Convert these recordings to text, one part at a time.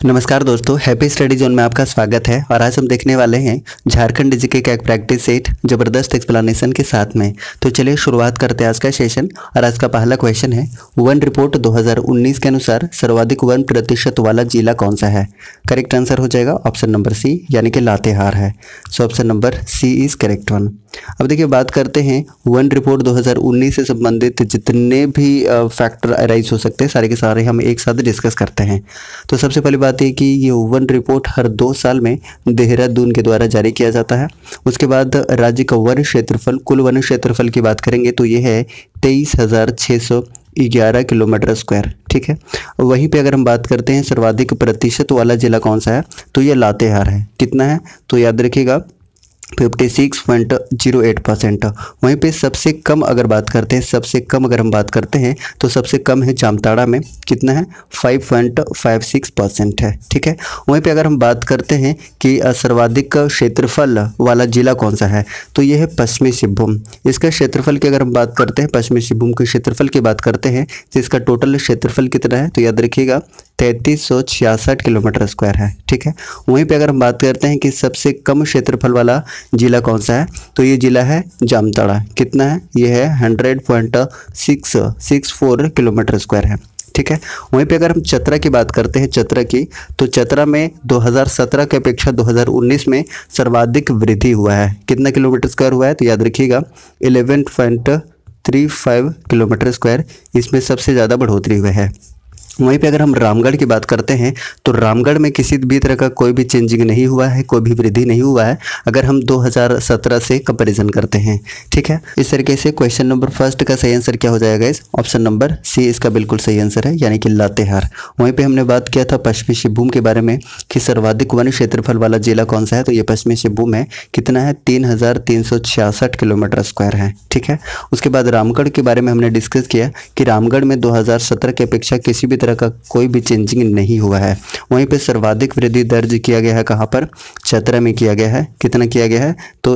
नमस्कार दोस्तों, happy study zone में आपका स्वागत है। और आज हम देखने वाले हैं झारखंड जीके का एक प्रैक्टिस सेट जबरदस्त एक्सप्लेनेशन के साथ में। तो चलिए शुरुआत करते हैं आज का सेशन। और आज का पहला क्वेश्चन है, वन रिपोर्ट 2019 के अनुसार सर्वाधिक 1% वाला जिला कौन सा है? करेक्ट आंसर हो जाएगा ऑप्शन नंबर सी, यानी कि लातेहार है। So option number C is correct one. अब देखिए, बात करते हैं वन रिपोर्ट 2019 से संबंधित जितने भी फैक्टर अराइज हो सकते हैं सारे के सारे हम एक साथ डिस्कस करते हैं। तो सबसे पहली बात है कि ये वन रिपोर्ट हर 2 साल में देहरादून के द्वारा जारी किया जाता है। उसके बाद राज्य का वन क्षेत्रफल, कुल वन क्षेत्रफल की बात करेंगे तो ये है 23,611 किलोमीटर स्क्वायर। ठीक है। वहीं पे अगर हम बात करते हैं सर्वाधिक प्रतिशत वाला जिला कौन सा है, तो ये लातेहार है। कितना है तो याद रखिएगा 56.08%। वहीं पे सबसे कम अगर बात करते हैं, सबसे कम अगर हम बात करते हैं तो सबसे कम है जामताड़ा में। कितना है? 5.56% है। ठीक है। वहीं पे अगर हम बात करते हैं कि सर्वाधिक क्षेत्रफल वाला जिला कौन सा है, तो ये है पश्चिमी सिंहभूम। इसका क्षेत्रफल की अगर हम बात करते हैं, पश्चिमी सिंहभूम के क्षेत्रफल की बात करते हैं तो इसका टोटल क्षेत्रफल कितना है, तो याद रखिएगा 3366 किलोमीटर स्क्वायर है। ठीक है। वहीं पे अगर हम बात करते हैं कि सबसे कम क्षेत्रफल वाला जिला कौन सा है, तो ये जिला है जामताड़ा। कितना है? ये है 100.664 किलोमीटर स्क्वायर है। ठीक है। वहीं पे अगर हम चतरा की बात करते हैं, चतरा की, तो चतरा में 2017 की अपेक्षा 2019 में सर्वाधिक वृद्धि हुआ है। कितना किलोमीटर स्क्वायर हुआ है, तो याद रखिएगा 11.35 किलोमीटर स्क्वायर इसमें सबसे ज़्यादा बढ़ोतरी हुई है। वहीं पे अगर हम रामगढ़ की बात करते हैं तो रामगढ़ में किसी भी तरह का कोई भी चेंजिंग नहीं हुआ है, कोई भी वृद्धि नहीं हुआ है अगर हम 2017 से कंपैरिजन करते हैं। ठीक है। इस तरीके से क्वेश्चन नंबर फर्स्ट का सही आंसर क्या हो जाएगा? इस ऑप्शन नंबर सी इसका बिल्कुल सही आंसर है, यानी कि लातेहार। वहीं पे हमने बात किया था पश्चिमी सिंहभूम के बारे में कि सर्वाधिक वन क्षेत्रफल वाला जिला कौन सा है, तो ये पश्चिमी सिंहभूम है। कितना है? 3366 किलोमीटर स्क्वायर है। ठीक है। उसके बाद रामगढ़ के बारे में हमने डिस्कस किया कि रामगढ़ में 2017 की अपेक्षा किसी भी तरह का कोई भी चेंजिंग नहीं हुआ है। वहीं पे सर्वाधिक वृद्धि दर्ज किया गया है कहाँ पर? चतरा में किया गया है। कितना किया गया है? तो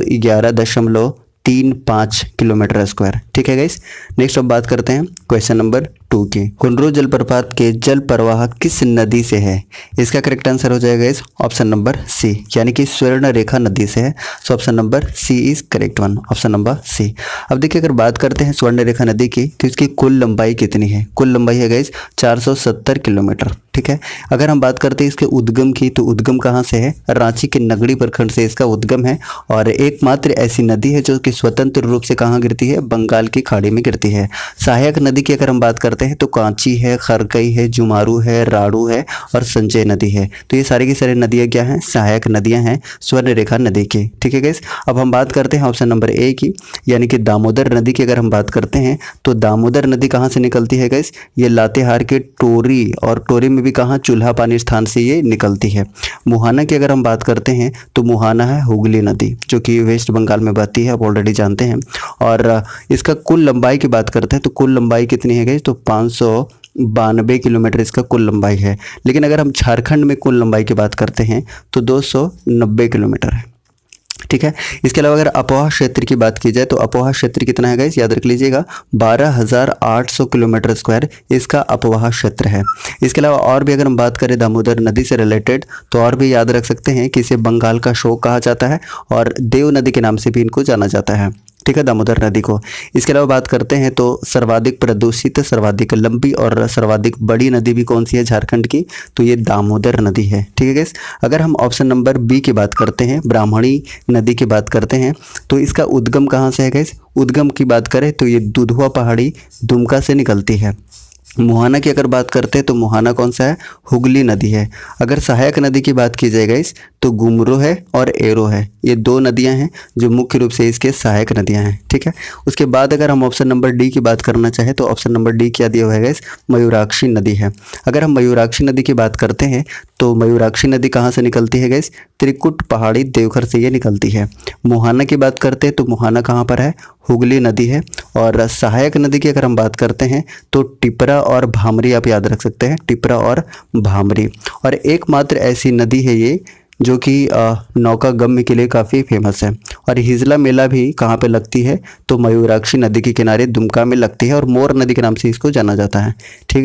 11.35 किलोमीटर स्क्वायर। ठीक है गाइस। नेक्स्ट अब बात करते हैं क्वेश्चन नंबर 2 की। कुंडरू जलप्रपात के जल प्रवाह किस नदी से है? इसका करेक्ट आंसर हो जाएगा इस ऑप्शन नंबर सी, यानी कि स्वर्ण रेखा नदी से है। So option number C is correct one, option number C. अब देखिए, अगर बात करते हैं स्वर्ण रेखा नदी की तो इसकी कुल लंबाई कितनी है? कुल लंबाई है गाइस 470 किलोमीटर। ठीक है। अगर हम बात करते हैं इसके उद्गम की, तो उद्गम कहाँ से है? रांची के नगड़ी प्रखंड से इसका उद्गम है। और एकमात्र ऐसी नदी है जो कि स्वतंत्र रूप से कहाँ गिरती है? बंगाल की खाड़ी में गिरती है। सहायक नदी की अगर हम बात करते हैं तो कांची है, खरकई है, जुमारू है, राड़ू है और संजय नदी है। तो ये सारी की सारी नदियाँ क्या हैं? सहायक नदियाँ हैं स्वर्ण रेखा नदी की। ठीक है गाइस। अब हम बात करते हैं ऑप्शन नंबर ए की, यानी कि दामोदर नदी की अगर हम बात करते हैं तो दामोदर नदी कहाँ से निकलती है गाइस? ये लातेहार के टोरी, और टोरी में भी कहाँ? चूल्हा पानी स्थान से ये निकलती है। मुहाना की अगर हम बात करते हैं तो मुहाना है हुगली नदी, जो कि वेस्ट बंगाल में बहती है, आप ऑलरेडी जानते हैं। और इसका कुल लंबाई की बात करते हैं तो कुल लंबाई कितनी है गाइस? तो 592 किलोमीटर इसका कुल लंबाई है। लेकिन अगर हम झारखंड में कुल लंबाई की बात करते हैं तो 290 किलोमीटर है। ठीक है। इसके अलावा अगर अपोहा क्षेत्र की बात की जाए तो अपोहा क्षेत्र कितना है गाइस? याद रख लीजिएगा 12,800 किलोमीटर स्क्वायर इसका अपोहा क्षेत्र है। इसके अलावा और भी अगर हम बात करें दामोदर नदी से रिलेटेड तो और भी याद रख सकते हैं कि इसे बंगाल का शोक कहा जाता है और देव नदी के नाम से भी इनको जाना जाता है। ठीक है, दामोदर नदी को। इसके अलावा बात करते हैं तो सर्वाधिक प्रदूषित, सर्वाधिक लंबी और सर्वाधिक बड़ी नदी भी कौन सी है झारखंड की? तो ये दामोदर नदी है। ठीक है गाइस। अगर हम ऑप्शन नंबर बी की बात करते हैं, ब्राह्मणी नदी की बात करते हैं, तो इसका उद्गम कहाँ से है गाइस? उद्गम की बात करें तो ये दुधवा पहाड़ी दुमका से निकलती है। मुहाना की अगर बात करते हैं तो मुहाना कौन सा है? हुगली नदी है। अगर सहायक नदी की बात की जाए गाइस तो गुमरो है और एरो है। ये 2 नदियां हैं जो मुख्य रूप से इसके सहायक नदियां हैं। ठीक है। उसके बाद अगर हम ऑप्शन नंबर डी की बात करना चाहें तो ऑप्शन नंबर डी क्या दिया हुआ है गाइस? मयूराक्षी नदी है। अगर हम मयूराक्षी नदी की बात करते हैं तो मयूराक्षी नदी कहाँ से निकलती है गाइस? त्रिकुट पहाड़ी देवघर से ये निकलती है। मुहाना की बात करते हैं तो मुहाना कहाँ पर है? हुगली नदी है। और सहायक नदी की अगर हम बात करते हैं तो टिपरा और भामरी आप याद रख सकते हैं, टिपरा और भामरी। और एकमात्र ऐसी नदी है ये जो कि नौका गम्य के लिए काफ़ी फेमस है। और हिजला मेला भी कहाँ पे लगती है? तो मयूराक्षी नदी के किनारे दुमका में लगती है और मोर नदी के नाम से इसको जाना जाता है। ठीक है।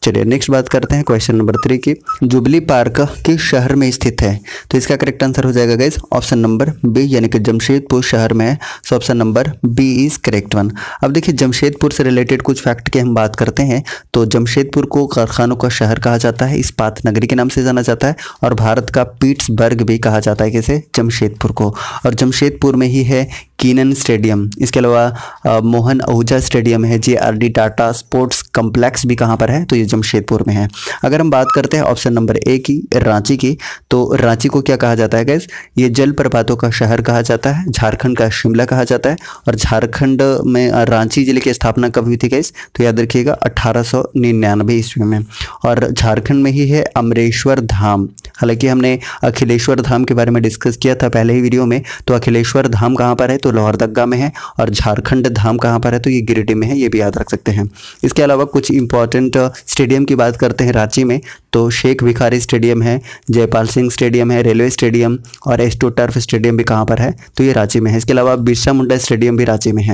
चलिए नेक्स्ट बात करते हैं क्वेश्चन नंबर 3 की। जुबली पार्क किस शहर में स्थित है? तो इसका करेक्ट आंसर हो जाएगा गाइस ऑप्शन नंबर बी, यानी कि जमशेदपुर शहर में है। So option number B is correct one. अब देखिए जमशेदपुर से रिलेटेड कुछ फैक्ट की हम बात करते हैं तो जमशेदपुर को कारखानों का शहर कहा जाता है, इस्पात नगरी के नाम से जाना जाता है, और भारत का पीट्सबर्ग भी कहा जाता है किसे? जमशेदपुर को। और जमशेदपुर में ही है कीनन स्टेडियम, इसके अलावा मोहन आहूजा स्टेडियम है, JRD टाटा स्पोर्ट्स कॉम्प्लेक्स भी कहाँ पर है? तो ये जमशेदपुर में है। अगर हम बात करते हैं ऑप्शन नंबर ए की, रांची की, तो रांची को क्या कहा जाता है गाइस? ये जलप्रपातों का शहर कहा जाता है, झारखंड का शिमला कहा जाता है। और झारखंड में रांची जिले की स्थापना कब हुई थी गाइस? तो याद रखिएगा 1899 ईस्वी में। और झारखंड में ही है अमरेश्वर धाम। हालांकि हमने अखिलेश्वर धाम के बारे में डिस्कस किया था पहले ही वीडियो में, तो अखिलेश्वर धाम कहाँ पर है? तो लोहरदगा में है। और झारखंड धाम कहाँ पर है? तो ये गिरिडीह में है, ये भी याद रख सकते हैं। इसके अलावा कुछ इंपॉर्टेंट स्टेडियम की बात करते हैं रांची में, तो शेख भिखारी स्टेडियम है, जयपाल सिंह स्टेडियम है, रेलवे स्टेडियम और एस्ट्रो टर्फ स्टेडियम भी कहाँ पर है? तो ये रांची में है। इसके अलावा बिरसा मुंडा स्टेडियम भी रांची में है।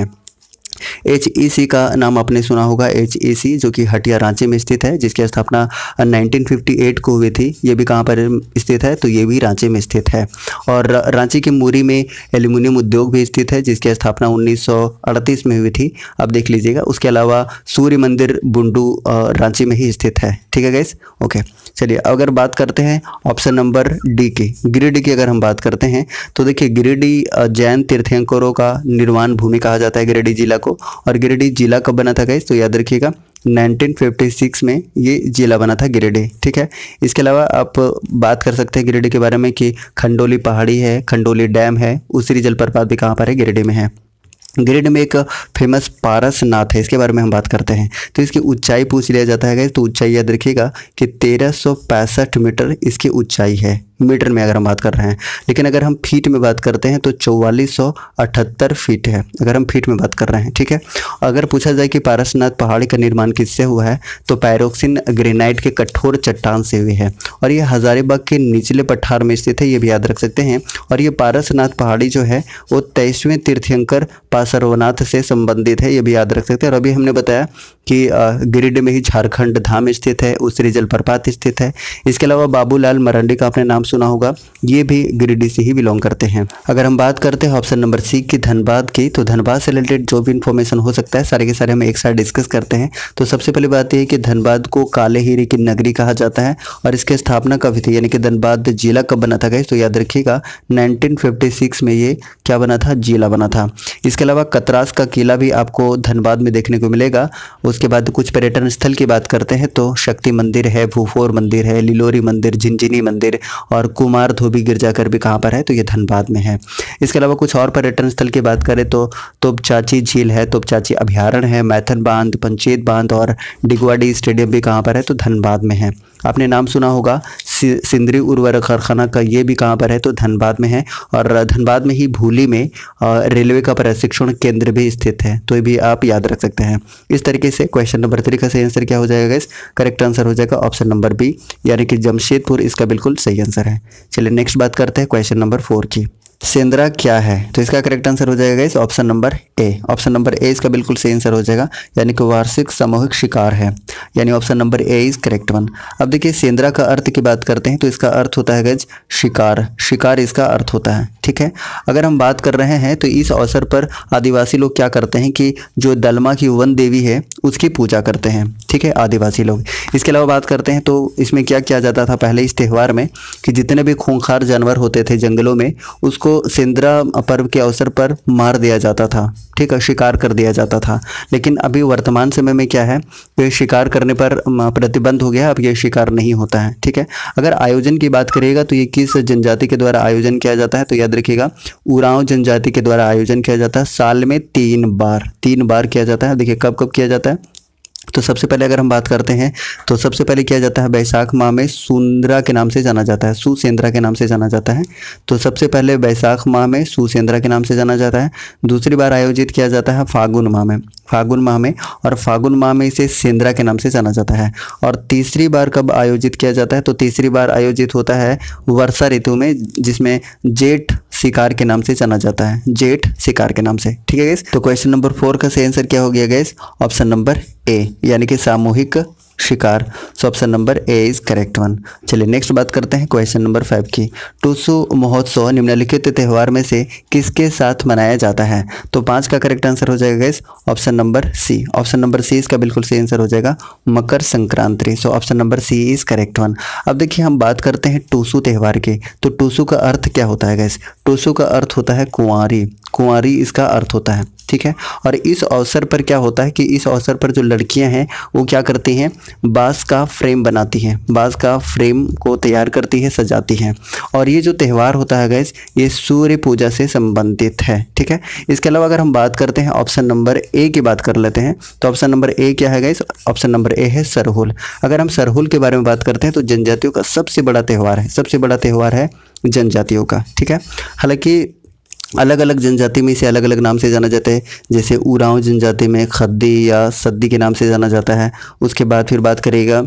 HEC का नाम आपने सुना होगा, HEC जो कि हटिया रांची में स्थित है, जिसकी स्थापना 1958 को हुई थी। ये भी कहाँ पर स्थित है? तो ये भी रांची में स्थित है। और रांची के मुरी में एल्यूमिनियम उद्योग भी स्थित है, जिसकी स्थापना 1938 में हुई थी। अब देख लीजिएगा। उसके अलावा सूर्य मंदिर बुंडू रांची में ही स्थित है। ठीक है गाइस, ओके। चलिए अगर बात करते हैं ऑप्शन नंबर डी की, गिरिडीह की अगर हम बात करते हैं तो देखिए गिरिडीह जैन तीर्थंकरों का निर्वाण भूमि कहा जाता है गिरिडीह जिला को। और गिरिडीह जिला कब बना था गाइस? तो याद रखिएगा 1956 में ये जिला बना था गिरिडीह। ठीक है। इसके अलावा आप बात कर सकते हैं गिरिडीह के बारे में कि खंडोली पहाड़ी है, खंडोली डैम है, उसरी जलप्रपात भी कहाँ पर है? गिरिडीह में है। गिरिडीह में एक फेमस पारसनाथ है, इसके बारे में हम बात करते हैं तो इसकी ऊंचाई पूछ लिया जाता है। तो ऊंचाई याद रखिएगा कि 1365 मीटर इसकी ऊंचाई है, मीटर में अगर हम बात कर रहे हैं। लेकिन अगर हम फीट में बात करते हैं तो 4478 फीट है, अगर हम फीट में बात कर रहे हैं। ठीक है। अगर पूछा जाए कि पारसनाथ पहाड़ी का निर्माण किससे हुआ है तो पैरोक्सिन ग्रेनाइट के कठोर चट्टान से हुई है। और ये हजारीबाग के निचले पठार में स्थित है, ये भी याद रख सकते हैं। और ये पारसनाथ पहाड़ी जो है वो 23वें तीर्थंकर पार्श्वनाथ से संबंधित है, ये भी याद रख सकते हैं। और अभी हमने बताया कि गिरिडीह में ही झारखंड धाम स्थित है, उसरी जलप्रपात स्थित है। इसके अलावा बाबूलाल मरांडी का आपने नाम सुना होगा, ये भी गिरिडीह से ही बिलोंग करते हैं। अगर हम बात करते हैं ऑप्शन नंबर सी की, धनबाद की, तो धनबाद से रिलेटेड जो भी इंफॉर्मेशन हो सकता है सारे के सारे हम एक साथ डिस्कस करते हैं। तो सबसे पहली बात यह है कि धनबाद को काले हीरे की नगरी कहा जाता है। और इसकी स्थापना कब थी, यानी कि धनबाद जिला कब बना था गाइस? तो याद रखिएगा 1956 में ये क्या बना था? जिला बना था। इसके अलावा कतरास का किला भी आपको धनबाद में देखने को मिलेगा। उसके बाद कुछ पर्यटन स्थल की बात करते हैं तो शक्ति मंदिर है, भूफोर मंदिर है, लिलोरी मंदिर, झिंझिनी मंदिर और कुमार धोबी गिरजाघर भी कहाँ पर है? तो ये धनबाद में है। इसके अलावा कुछ और पर्यटन स्थल की बात करें तो तोपचाची झील है, तोपचाची अभ्यारण्य है, मैथन बांध, पंचेत बांध और डिगवाडी स्टेडियम भी कहाँ पर है? तो धनबाद में है। आपने नाम सुना होगा सिंदरी उर्वरक कारखाना का, ये भी कहाँ पर है? तो धनबाद में है। और धनबाद में ही भूली में रेलवे का प्रशिक्षण केंद्र भी स्थित है, तो ये भी आप याद रख सकते हैं। इस तरीके से क्वेश्चन नंबर 3 का सही आंसर क्या हो जाएगा गाइस? करेक्ट आंसर हो जाएगा ऑप्शन नंबर बी, यानी कि जमशेदपुर इसका बिल्कुल सही आंसर है। चलिए नेक्स्ट बात करते हैं क्वेश्चन नंबर 4 की। सेंद्रा क्या है? तो इसका करेक्ट आंसर हो जाएगा guys option number A. Option number A इसका बिल्कुल सही आंसर हो जाएगा, यानी कि वार्षिक सामूहिक शिकार है, यानी option number A is correct one. अब देखिए सेंद्रा का अर्थ की बात करते हैं तो इसका अर्थ होता है गाइस शिकार, शिकार इसका अर्थ होता है। ठीक है। अगर हम बात कर रहे हैं तो इस अवसर पर आदिवासी लोग क्या करते हैं कि जो दलमा की वन देवी है उसकी पूजा करते हैं। ठीक है, आदिवासी लोग। इसके अलावा बात करते हैं तो इसमें क्या किया जाता था पहले इस त्यौहार में कि जितने भी खूंखार जानवर होते थे जंगलों में उसको सेंद्रा पर्व के अवसर पर मार दिया जाता था। ठीक है, शिकार कर दिया जाता था। लेकिन अभी वर्तमान समय में क्या है, ये शिकार करने पर प्रतिबंध हो गया, अब ये शिकार नहीं होता है। ठीक है। अगर आयोजन की बात करिएगा तो ये किस जनजाति के द्वारा आयोजन किया जाता है तो याद रखिएगा उरांव जनजाति के द्वारा आयोजन किया जाता है। साल में 3 बार किया जाता है। देखिए कब कब किया जाता है तो सबसे पहले अगर हम बात करते हैं तो सबसे पहले किया जाता है बैसाख माह में, सुंदरा के नाम से जाना जाता है, सुसेंद्रा के नाम से जाना जाता है। तो सबसे पहले बैसाख माह में सुसेंद्रा के नाम से जाना जाता है। दूसरी बार आयोजित किया जाता है फागुन माह में, और फागुन माह में इसे सेंद्रा के नाम से जाना जाता है। और तीसरी बार कब आयोजित किया जाता है तो तीसरी बार आयोजित होता है वर्षा ऋतु में, जिसमें जेठ शिकार के नाम से जाना जाता है, जेठ शिकार के नाम से। ठीक है गाइस। तो क्वेश्चन नंबर 4 का सही आंसर क्या हो गया गाइस? ऑप्शन नंबर ए, यानी कि सामूहिक शिकार। So option number A is correct one. चलिए नेक्स्ट बात करते हैं क्वेश्चन नंबर 5 की। टूसू महोत्सव निम्नलिखित त्योहार में से किसके साथ मनाया जाता है? तो 5 का करेक्ट आंसर हो जाएगा guys option number C. Option number C इसका बिल्कुल सही आंसर हो जाएगा Makar Sankranti. So option number C is correct one. अब देखिए हम बात करते हैं टूसू त्योहार की। तो टूसू का अर्थ क्या होता है गाइस? टूसू का अर्थ होता है कुंवारी। कुंवारी इसका अर्थ होता है, ठीक है। और इस अवसर पर क्या होता है कि इस अवसर पर जो लड़कियां हैं वो क्या करती हैं, बांस का फ्रेम बनाती हैं, बांस का फ्रेम को तैयार करती है, सजाती हैं। और ये जो त्यौहार होता है गाइस ये सूर्य पूजा से संबंधित है, ठीक है। इसके अलावा अगर हम बात करते हैं ऑप्शन नंबर ए की बात कर लेते हैं तो ऑप्शन नंबर ए क्या है गाइस? ऑप्शन नंबर ए है सरहुल। अगर हम सरहुल के बारे में बात करते हैं तो जनजातियों का सबसे बड़ा त्यौहार है, सबसे बड़ा त्यौहार है जनजातियों का, ठीक है। हालांकि अलग अलग जनजाति में इसे अलग अलग नाम से जाना जाता है, जैसे उरांव जनजाति में खद्दी या सद्दी के नाम से जाना जाता है। उसके बाद फिर बात करेगा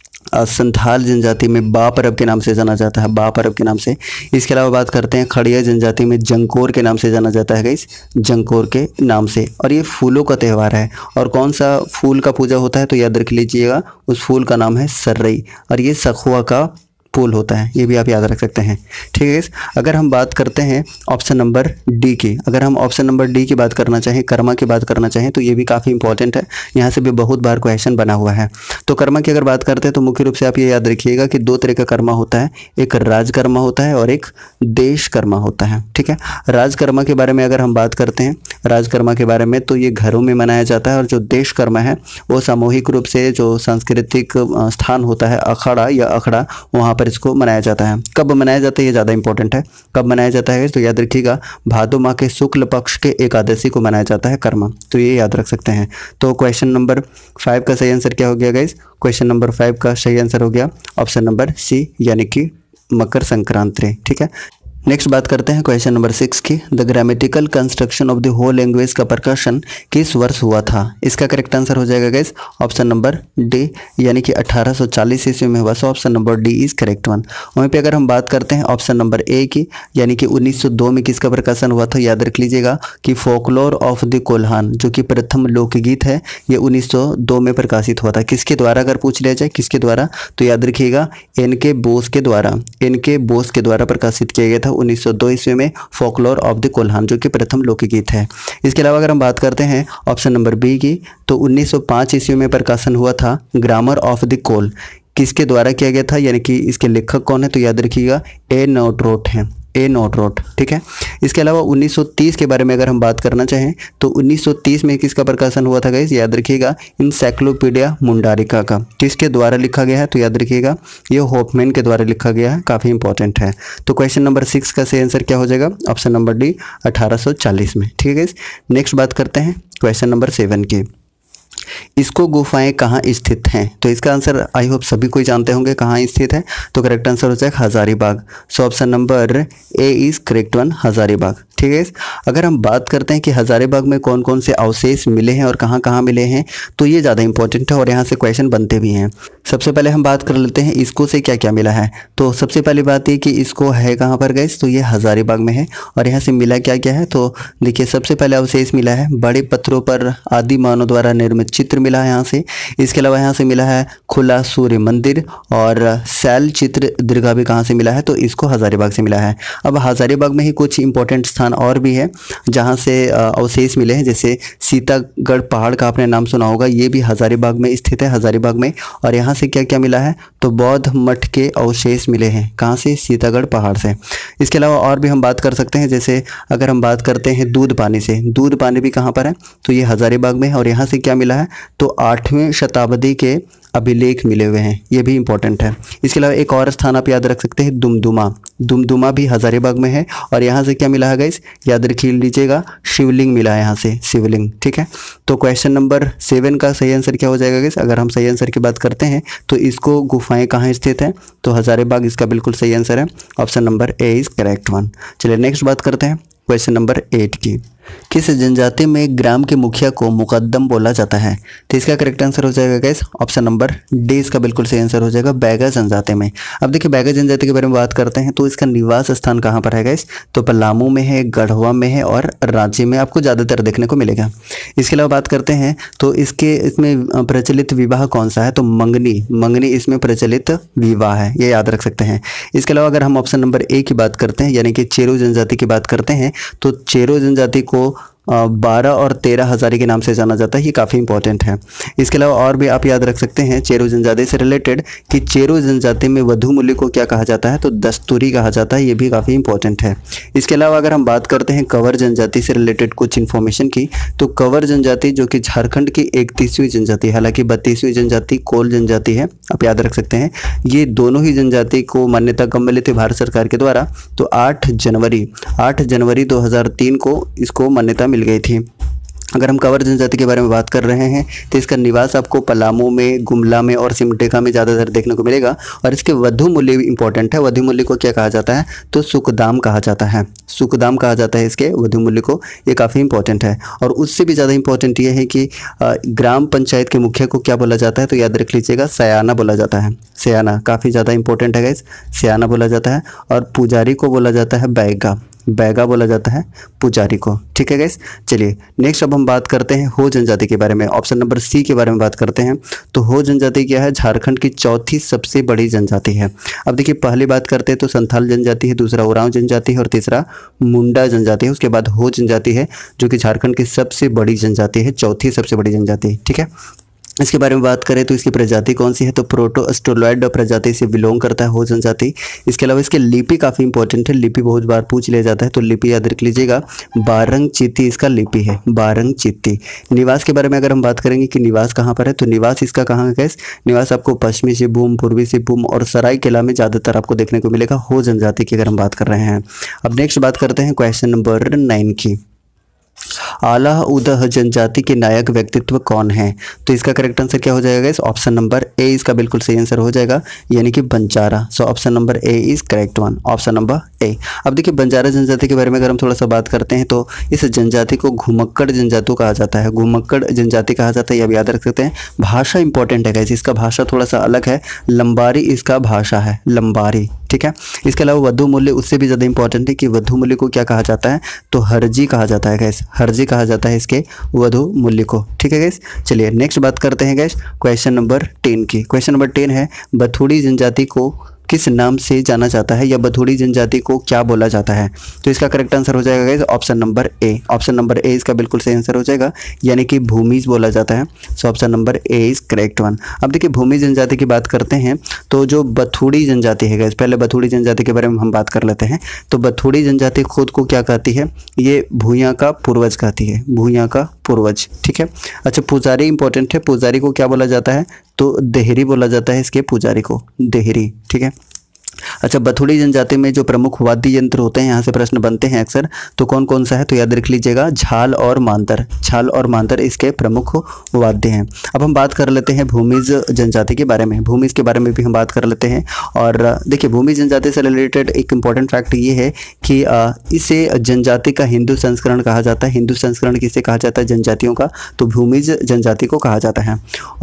संथाल जनजाति में बा परब के नाम से जाना जाता है, बा परब के नाम से। इसके अलावा बात करते हैं खड़िया जनजाति में जंकोर के नाम से जाना जाता है गाइस, जंकोर के नाम से। और ये फूलों का त्यौहार है। और कौन सा फूल का पूजा होता है तो याद रख लीजिएगा, उस फूल का नाम है सर्रई और ये सखुआ का फूल होता है, ये भी आप याद रख सकते हैं, ठीक है। अगर हम बात करते हैं ऑप्शन नंबर डी की, अगर हम ऑप्शन नंबर डी की बात करना चाहें, कर्मा की बात करना चाहें तो ये भी काफ़ी इंपॉर्टेंट है, यहाँ से भी बहुत बार क्वेश्चन बना हुआ है। तो कर्मा की अगर बात करते हैं तो मुख्य रूप से आप ये याद रखिएगा कि 2 तरह का कर्मा होता है, एक राजकर्मा होता है और एक देशकर्मा होता है, ठीक है। राजकर्मा के बारे में अगर हम बात करते हैं, राजकर्मा के बारे में तो ये घरों में मनाया जाता है। और जो देशकर्मा है वो सामूहिक रूप से जो सांस्कृतिक स्थान होता है, अखाड़ा या अखड़ा, वहाँ पर इसको मनाया जाता है। कब मनाया जाता है ये ज़्यादा इंपॉर्टेंट है, कब मनाया जाता है तो याद रखिएगा भादो माह के शुक्ल पक्ष के एकादशी को मनाया जाता है कर्मा, तो ये याद रख सकते हैं। तो क्वेश्चन नंबर 5 का सही आंसर क्या हो गया गाइस? क्वेश्चन नंबर 5 का सही आंसर हो गया ऑप्शन नंबर सी यानी कि मकर संक्रांति, ठीक है। नेक्स्ट बात करते हैं क्वेश्चन नंबर 6 की। The grammatical construction of the whole language का प्रकाशन किस वर्ष हुआ था? इसका करेक्ट आंसर हो जाएगा गाइस ऑप्शन नंबर डी यानी कि 1840 ईस्वी में हुआ। So option number D is correct one. वहीं पे अगर हम बात करते हैं ऑप्शन नंबर ए की यानी कि 1902 में किसका प्रकाशन हुआ था? याद रख लीजिएगा कि फोकलोर ऑफ द कोल्हान जो कि प्रथम लोकगीत है ये 1902 में प्रकाशित हुआ था। किसके द्वारा अगर पूछ लिया जाए किसके द्वारा तो याद रखिएगा एन.के. बोस के द्वारा, एन.के. बोस के द्वारा प्रकाशित किया गया था 1902 ईस्वी में फोकलोर ऑफ द कोल्हान जो कि प्रथम लोकगीत है। इसके अलावा अगर हम बात करते हैं ऑप्शन नंबर बी की तो 1905 ईस्वी में प्रकाशन हुआ था ग्रामर ऑफ द कोल। किसके द्वारा किया गया था यानी कि इसके लेखक कौन है तो याद रखिएगा ए नॉटरोट है, ए नॉटरोट, ठीक है। इसके अलावा 1930 के बारे में अगर हम बात करना चाहें तो 1930 में किसका प्रकाशन हुआ था गाइस? याद रखिएगा इनसाइक्लोपीडिया मुंडारिका का। किसके द्वारा लिखा गया है तो याद रखिएगा ये होफमैन के द्वारा लिखा गया है, काफ़ी इंपॉर्टेंट है। तो क्वेश्चन नंबर 6 का सही आंसर क्या हो जाएगा? ऑप्शन नंबर डी 1840 में, ठीक है गाइस। नेक्स्ट बात करते हैं क्वेश्चन नंबर 7 की। इसको गुफाएं कहाँ स्थित हैं? तो इसका आंसर आई होप सभी कोई जानते होंगे कहाँ स्थित है। तो करेक्ट आंसर हो जाएगा Hazaribagh. So option number A is correct one, Hazaribagh, ठीक है। अगर हम बात करते हैं कि हजारीबाग में कौन कौन से अवशेष मिले हैं और कहाँ कहाँ मिले हैं तो ये ज़्यादा इंपॉर्टेंट है और यहाँ से क्वेश्चन बनते भी हैं। सबसे पहले हम बात कर लेते हैं इसको से क्या क्या मिला है। तो सबसे पहली बात ये कि इसको है कहाँ पर गाइस तो ये हजारीबाग में है। और यहाँ से मिला क्या क्या है तो देखिए सबसे पहले अवशेष मिला है बड़े पत्थरों पर आदि मानव द्वारा निर्मित चित्र मिला है यहाँ से। इसके अलावा यहाँ से मिला है खुला सूर्य मंदिर और शैल चित्र दीर्घा भी कहाँ से मिला है तो इसको हजारीबाग से मिला है। अब हजारीबाग में ही कुछ इंपॉर्टेंट स्थान और भी है जहाँ से अवशेष मिले हैं, जैसे सीतागढ़ पहाड़ का आपने नाम सुना होगा, ये भी हजारीबाग में स्थित है, हजारीबाग में। और यहाँ से क्या क्या मिला है तो बौद्ध मठ के अवशेष मिले हैं, कहाँ से? सीतागढ़ पहाड़ से। इसके अलावा और भी हम बात कर सकते हैं, जैसे अगर हम बात करते हैं दूध पानी से, दूध पानी भी कहाँ पर है तो ये हजारीबाग में है। और यहाँ से क्या मिला है तो 8वीं शताब्दी के अभिलेख मिले हुए हैं, ये भी इंपॉर्टेंट है। इसके अलावा एक और स्थान आप याद रख सकते हैं दुमदुमा, दुमदुमा भी हजारीबाग में है। और यहाँ से क्या मिला है गाइस याद रख लीजिएगा शिवलिंग मिला है यहाँ से, शिवलिंग, ठीक है। तो क्वेश्चन नंबर 7 का सही आंसर क्या हो जाएगा गाइस? अगर हम सही आंसर की बात करते हैं तो इसको गुफाएं कहाँ स्थित है तो हजारीबाग इसका बिल्कुल सही आंसर है, option number A is correct one. चलिए नेक्स्ट बात करते हैं क्वेश्चन नंबर 8 की। किस जनजाति में ग्राम के मुखिया को मुकद्दम बोला जाता है? तो इसका करेक्ट आंसर हो जाएगा गाइस ऑप्शन नंबर डी, इसका बिल्कुल सही आंसर हो जाएगा बैगा जनजाति में। अब देखिए बैगा जनजाति के बारे में बात करते हैं तो इसका निवास स्थान कहाँ पर है गाइस? तो पलामू में है, गढ़वा में है और रांची में आपको ज़्यादातर देखने को मिलेगा। इसके अलावा बात करते हैं तो इसमें प्रचलित विवाह कौन सा है? तो मंगनी इसमें प्रचलित विवाह है, ये याद रख सकते हैं। इसके अलावा अगर हम ऑप्शन नंबर ए की बात करते हैं यानी कि चेरो जनजाति की बात करते हैं तो चेरो जनजाति को 12 और 13 हज़ारी के नाम से जाना जाता है, ये काफ़ी इंपॉर्टेंट है। इसके अलावा और भी आप याद रख सकते हैं चेरो जनजाति से रिलेटेड कि चेरो जनजाति में वधु मूल्य को क्या कहा जाता है? तो दस्तूरी कहा जाता है, ये भी काफ़ी इंपॉर्टेंट है। इसके अलावा अगर हम बात करते हैं कंवर जनजाति से रिलेटेड कुछ इन्फॉर्मेशन की, तो कंवर जनजाति जो कि झारखंड की 31वीं जनजाति, हालांकि 32वीं जनजाति कोल जनजाति है, आप याद रख सकते हैं। ये दोनों ही जनजाति को मान्यता कब मिली थी भारत सरकार के द्वारा? तो 8 जनवरी 2003 को इसको मान्यता मिल गई थी। अगर हम कंवर जनजाति के बारे में बात कर रहे हैं तो इसका निवास आपको पलामू में, गुमला में और सिमडेगा में ज़्यादातर देखने को मिलेगा। और इसके वधु मूल्य इंपॉर्टेंट है, वधु मूल्य को क्या कहा जाता है? तो सुकदाम कहा जाता है, सुकदाम कहा जाता है इसके वधु मूल्य को, ये काफ़ी इंपॉर्टेंट है। और उससे भी ज़्यादा इंपॉर्टेंट ये है कि ग्राम पंचायत के मुखिया को क्या बोला जाता है? तो याद रख लीजिएगा सयाना बोला जाता है, सयाना काफ़ी ज़्यादा इंपॉर्टेंट है गाइस, सयाना बोला जाता है। और पुजारी को बोला जाता है बैगा बोला जाता है पुजारी को, ठीक है गाइस। चलिए नेक्स्ट अब हम बात करते हैं हो जनजाति के बारे में, ऑप्शन नंबर सी के बारे में बात करते हैं। तो हो जनजाति क्या है? झारखंड की चौथी सबसे बड़ी जनजाति है। अब देखिए पहली बात करते हैं तो संथाल जनजाति है, दूसरा उरांव जनजाति है और तीसरा मुंडा जनजाति है। उसके बाद हो जनजाति है जो कि झारखंड की सबसे बड़ी जनजाति है, चौथी सबसे बड़ी जनजाति, ठीक है। इसके बारे में बात करें तो इसकी प्रजाति कौन सी है? तो प्रोटो अस्ट्रोलॉइड प्रजाति से बिलोंग करता है हो जनजाति। इसके अलावा इसकी लिपि काफ़ी इंपॉर्टेंट है, लिपि बहुत बार पूछ लिया जाता है तो लिपि याद रख लीजिएगा, बारंग चित्ती इसका लिपि है, बारंग चित्ती। निवास के बारे में अगर हम बात करेंगे कि निवास कहाँ पर है, तो निवास इसका कहाँ है? निवास आपको पश्चिमी सिंहभूम, पूर्वी सिंहभूम और सरायकेला में ज़्यादातर आपको देखने को मिलेगा हो जनजाति की अगर हम बात कर रहे हैं। अब नेक्स्ट बात करते हैं क्वेश्चन नंबर 9 की। आला उदह जनजाति के नायक व्यक्तित्व कौन है? तो इसका करेक्ट आंसर क्या हो जाएगा? इस ऑप्शन नंबर ए इसका बिल्कुल सही आंसर हो जाएगा, यानी कि Banjara. So option number A is correct one, option number A. अब देखिए बंजारा जनजाति के बारे में अगर हम थोड़ा सा बात करते हैं तो इस जनजाति को घुमक्कड़ जनजाति कहा जाता है, घुमक्कड़ जनजाति कहा जाता है, ये आप याद रख सकते हैं। भाषा इंपॉर्टेंट है गाइस, इसका भाषा थोड़ा सा अलग है, लंबारी इसका भाषा है, लंबारी, ठीक है। इसके अलावा वधु मूल्य उससे भी ज़्यादा इंपॉर्टेंट है कि वधु मूल्य को क्या कहा जाता है? तो हरजी कहा जाता है गैस, हरजी कहा जाता है इसके वधु मूल्य को, ठीक है गैस। चलिए नेक्स्ट बात करते हैं गैस क्वेश्चन नंबर 10 की। क्वेश्चन नंबर 10 है बथुड़ी जनजाति को किस नाम से जाना जाता है या बथुड़ी जनजाति को क्या बोला जाता है? तो इसका करेक्ट आंसर हो जाएगा guys option number A, option number A इसका बिल्कुल सही आंसर हो जाएगा, यानी कि भूमिज बोला जाता है। So option number A is correct one. अब देखिए भूमि जनजाति की बात करते हैं तो जो बथुड़ी जनजाति है गाइस, पहले बथुड़ी जनजाति के बारे में हम बात कर लेते हैं। तो बथुड़ी जनजाति खुद को क्या कहती है? ये भूया का पूर्वज कहती है, भूया का पूर्वज, ठीक है। अच्छा पुजारी इंपॉर्टेंट है, पुजारी को क्या बोला जाता है? तो देहरी बोला जाता है इसके पुजारी को, देहरी, ठीक है। अच्छा बथुड़ी जनजाति में जो प्रमुख वाद्य यंत्र होते हैं, यहाँ से प्रश्न बनते हैं अक्सर, तो कौन कौन सा है? तो याद रख लीजिएगा झाल और मांतर, झाल और मांतर इसके प्रमुख वाद्य हैं। अब हम बात कर लेते हैं भूमिज जनजाति के बारे में, भूमिज के बारे में भी हम बात कर लेते हैं। और देखिए भूमिज जनजाति से रिलेटेड एक इंपॉर्टेंट फैक्ट ये है कि इसे जनजाति का हिंदू संस्करण कहा जाता है। हिंदू संस्करण किसे कहा जाता है? जनजातियों का, तो भूमिज जनजाति को कहा जाता है।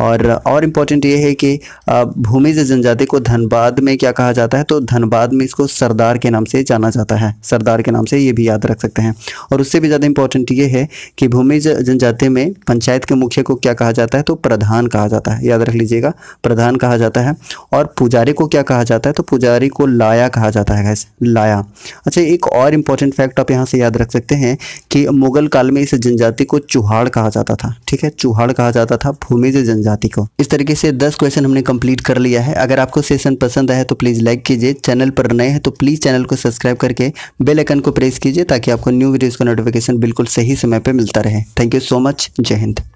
और इम्पोर्टेंट ये है कि भूमिज जनजाति को धनबाद में क्या कहा जाता है? तो धनबाद में इसको सरदार के नाम से जाना जाता है, सरदार के नाम से, ये भी याद रख सकते हैं। और उससे भी ज़्यादा इंपॉर्टेंट ये है कि भूमिज जनजाति में पंचायत के मुखिया को क्या कहा जाता है? तो प्रधान कहा जाता है, याद रख लीजिएगा, प्रधान कहा जाता है। और पुजारी को क्या कहा जाता है? तो पुजारी को लाया कहा जाता है गैस, लाया। अच्छा एक और इम्पॉर्टेंट फैक्ट आप यहाँ से याद रख सकते हैं कि मुगल काल में इस जनजाति को चूहाड़ कहा जाता था, ठीक है, चूहाड़ कहा जाता था भूमिज जनजाति को। इस तरीके से 10 क्वेश्चन हमने कंप्लीट कर लिया है। अगर आपको सेशन पसंद आया तो प्लीज़ लाइक कीजिए, चैनल पर नए हैं तो प्लीज़ चैनल को सब्सक्राइब करके बेल आइकन को प्रेस कीजिए ताकि आपको न्यू वीडियोज़ का नोटिफिकेशन बिल्कुल सही समय पर मिलता रहे। थैंक यू सो मच, जय हिंद।